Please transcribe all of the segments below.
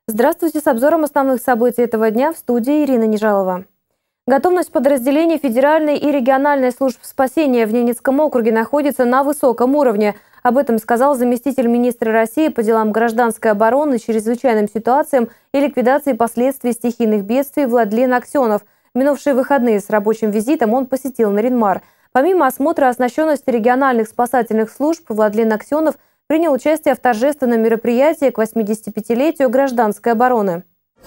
Здравствуйте, с обзором основных событий этого дня в студии Ирина Нежалова. Готовность подразделений федеральной и региональной служб спасения в Ненецком округе находится на высоком уровне. Об этом сказал заместитель министра России по делам гражданской обороны, чрезвычайным ситуациям и ликвидации последствий стихийных бедствий Владлен Аксенов. В минувшие выходные с рабочим визитом он посетил Нарьян-Мар. Помимо осмотра оснащенности региональных спасательных служб, Владлен Аксенов принял участие в торжественном мероприятии к 85-летию гражданской обороны.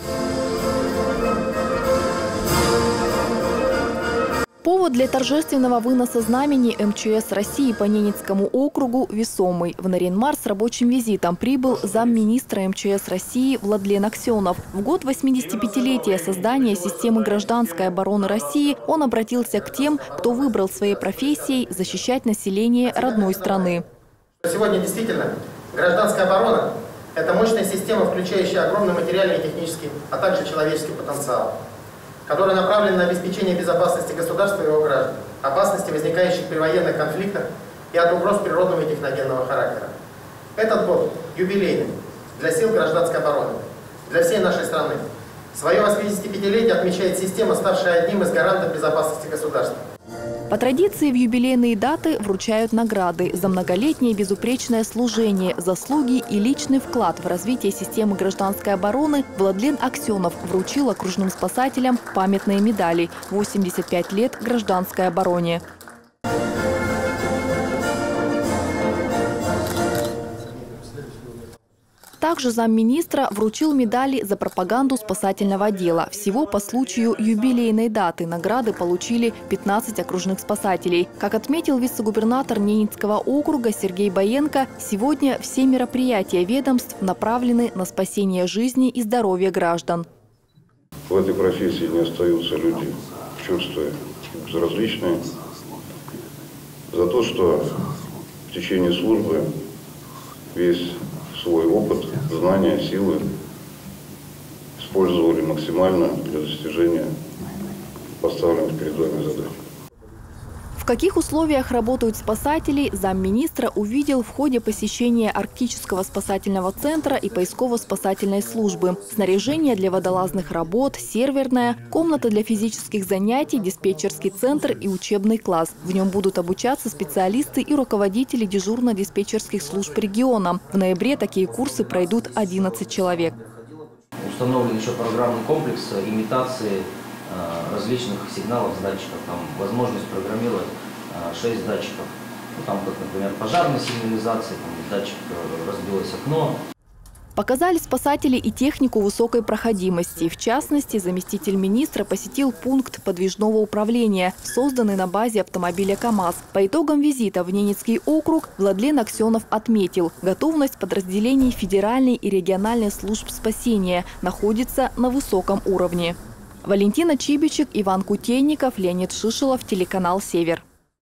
Повод для торжественного выноса знамени МЧС России по Ненецкому округу весомый. В Нарьян-Мар с рабочим визитом прибыл замминистра МЧС России Владлен Аксенов. В год 85-летия создания системы гражданской обороны России он обратился к тем, кто выбрал своей профессией защищать население родной страны. Сегодня действительно гражданская оборона – это мощная система, включающая огромный материальный и технический, а также человеческий потенциал, который направлен на обеспечение безопасности государства и его граждан, опасности, возникающих при военных конфликтах и от угроз природного и техногенного характера. Этот год юбилейный для сил гражданской обороны, для всей нашей страны. Свое 85-летие отмечает система, ставшая одним из гарантов безопасности государства. По традиции в юбилейные даты вручают награды за многолетнее безупречное служение, заслуги и личный вклад в развитие системы гражданской обороны. Владлен Аксенов вручил окружным спасателям памятные медали «85 лет гражданской обороне». Также замминистра вручил медали за пропаганду спасательного отдела. Всего по случаю юбилейной даты награды получили 15 окружных спасателей. Как отметил вице-губернатор Ненецкого округа Сергей Боенко, сегодня все мероприятия ведомств направлены на спасение жизни и здоровья граждан. В этой профессии не остаются люди, чувствуя безразличные, за то, что в течение службы весь свой опыт, знания, силы использовали максимально для достижения поставленных перед вами задач. В каких условиях работают спасатели, замминистра увидел в ходе посещения Арктического спасательного центра и поисково-спасательной службы. Снаряжение для водолазных работ, серверная, комната для физических занятий, диспетчерский центр и учебный класс. В нем будут обучаться специалисты и руководители дежурно-диспетчерских служб региона. В ноябре такие курсы пройдут 11 человек. Установлен еще программный комплекс имитации различных сигналов с датчиков. Там возможность программировать 6 датчиков. Ну, там, как, например, пожарной сигнализации, там датчик разбилось окно. Показали спасатели и технику высокой проходимости. В частности, заместитель министра посетил пункт подвижного управления, созданный на базе автомобиля КАМАЗ. По итогам визита в Ненецкий округ Владлен Аксенов отметил, готовность подразделений федеральной и региональной служб спасения находится на высоком уровне. Валентина Чибичек, Иван Кутейников, Леонид Шишелов, телеканал «Север».